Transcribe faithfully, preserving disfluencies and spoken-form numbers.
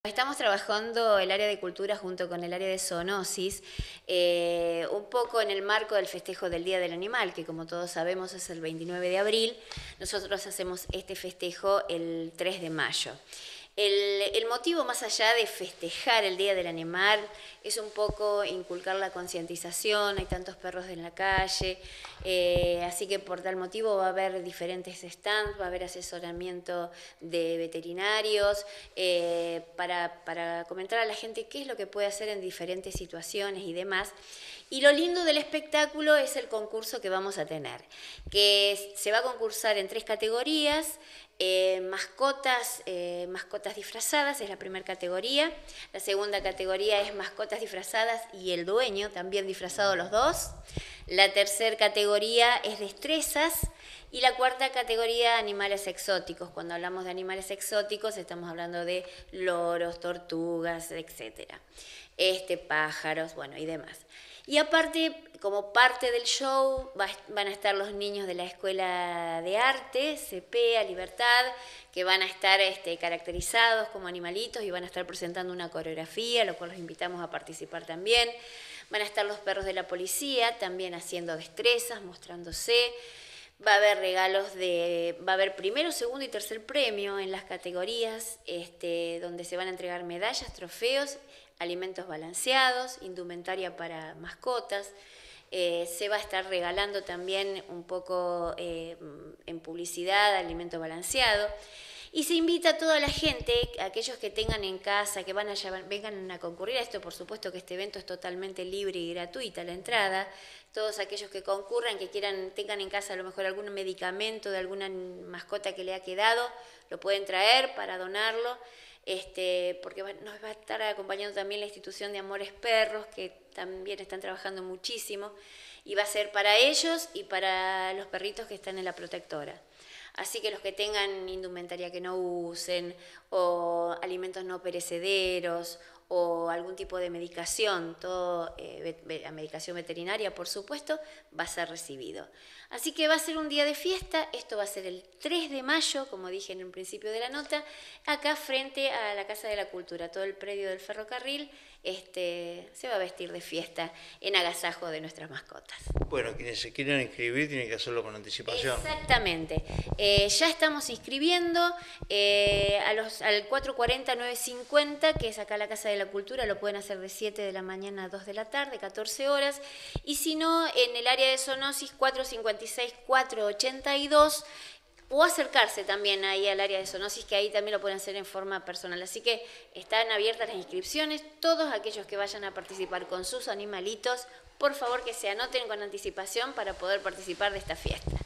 Estamos trabajando el área de cultura junto con el área de zoonosis, eh, un poco en el marco del festejo del Día del Animal, que como todos sabemos es el veintinueve de abril. Nosotros hacemos este festejo el tres de mayo. El, el motivo más allá de festejar el Día del Animal es un poco inculcar la concientización. Hay tantos perros en la calle, eh, así que por tal motivo va a haber diferentes stands, va a haber asesoramiento de veterinarios eh, para, para comentar a la gente qué es lo que puede hacer en diferentes situaciones y demás. Y lo lindo del espectáculo es el concurso que vamos a tener, que se va a concursar en tres categorías. Eh, mascotas, eh, mascotas disfrazadas es la primera categoría, la segunda categoría es mascotas disfrazadas y el dueño también disfrazado los dos, la tercera categoría es destrezas y la cuarta categoría animales exóticos. Cuando hablamos de animales exóticos estamos hablando de loros, tortugas, etcétera. Este, pájaros, bueno, y demás. Y aparte, como parte del show, va, van a estar los niños de la Escuela de Arte, CEPEA, Libertad, que van a estar este, caracterizados como animalitos y van a estar presentando una coreografía, lo cual los invitamos a participar también. Van a estar los perros de la policía, también haciendo destrezas, mostrándose. Va a haber regalos de, va a haber primero, segundo y tercer premio en las categorías, este, donde se van a entregar medallas, trofeos, alimentos balanceados, indumentaria para mascotas. Eh, se va a estar regalando también un poco eh, en publicidad alimento balanceado. Y se invita a toda la gente, a aquellos que tengan en casa, que van a llevar, vengan a concurrir a esto. Por supuesto que este evento es totalmente libre y gratuita la entrada. Todos aquellos que concurran, que quieran, tengan en casa a lo mejor algún medicamento de alguna mascota que le ha quedado, lo pueden traer para donarlo. Este, porque nos va a estar acompañando también la institución de Amores Perros, que también están trabajando muchísimo, y va a ser para ellos y para los perritos que están en la protectora. Así que los que tengan indumentaria que no usen, o alimentos no perecederos, o algún tipo de medicación, todo eh, la medicación veterinaria, por supuesto, va a ser recibido. Así que va a ser un día de fiesta. Esto va a ser el tres de mayo, como dije en el principio de la nota, acá frente a la Casa de la Cultura. Todo el predio del ferrocarril este, se va a vestir de fiesta en agasajo de nuestras mascotas. Bueno, quienes se quieran inscribir tienen que hacerlo con anticipación. Exactamente. Eh, ya estamos inscribiendo eh, a los, al cuatro cuarenta, nueve cincuenta, que es acá la Casa de la Cultura. Lo pueden hacer de siete de la mañana a dos de la tarde, catorce horas. Y si no, en el área de zoonosis, cuatro cincuenta y seis, cuatro ochenta y dos, o acercarse también ahí al área de zoonosis, que ahí también lo pueden hacer en forma personal. Así que están abiertas las inscripciones. Todos aquellos que vayan a participar con sus animalitos, por favor que se anoten con anticipación para poder participar de esta fiesta.